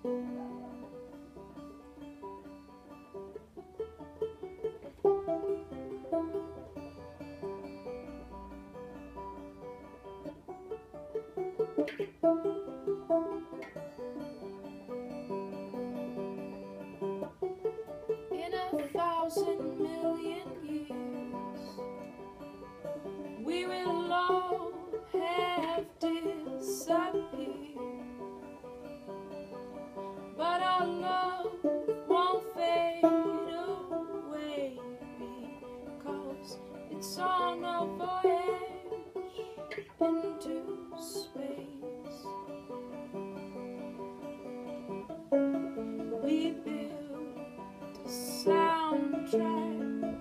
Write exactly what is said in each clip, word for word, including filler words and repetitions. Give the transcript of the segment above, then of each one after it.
In a thousand million years, we will all have disappeared, but our love won't fade away, because it's on a voyage into space. We built a soundtrack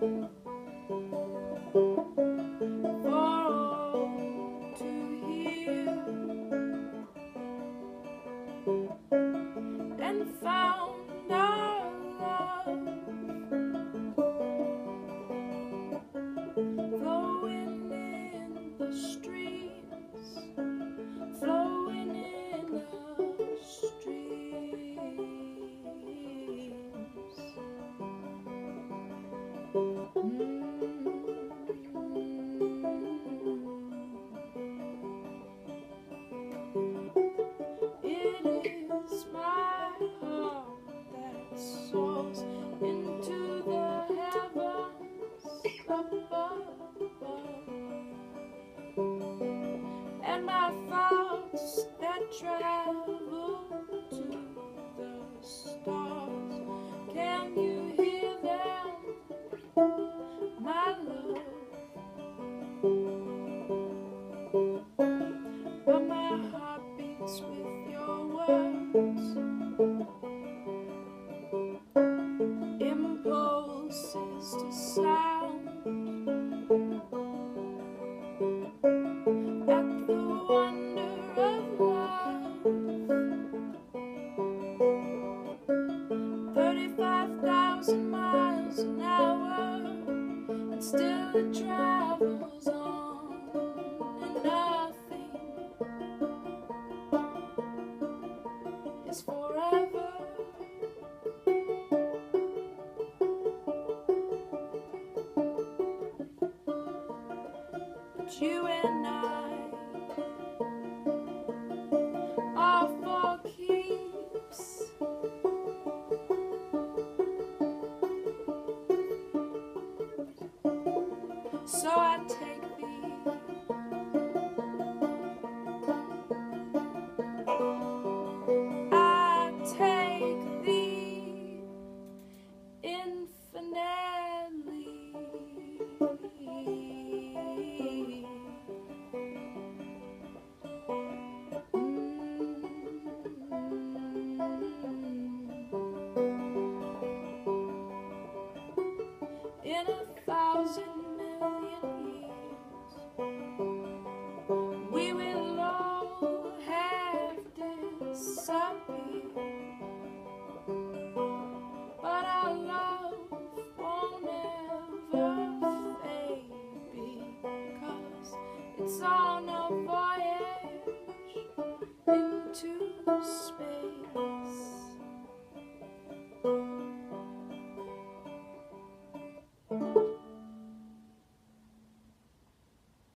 for all to hear, and found our love flowing in the streams, flowing in the streams. Mm. It is my heart that soars into the heavens above, and my thoughts that travel to the stars. Can you hear them, my love? But my heart beats with your words, impulses to sound at the wonder of love. Thirty-five thousand miles an hour, and still it travels on, and nothing is forever. But you and I are for keeps. So I take thee, I take thee infinitely. In a thousand million years, we will all have disappeared, but our love won't ever fade, because it's on a voyage into space.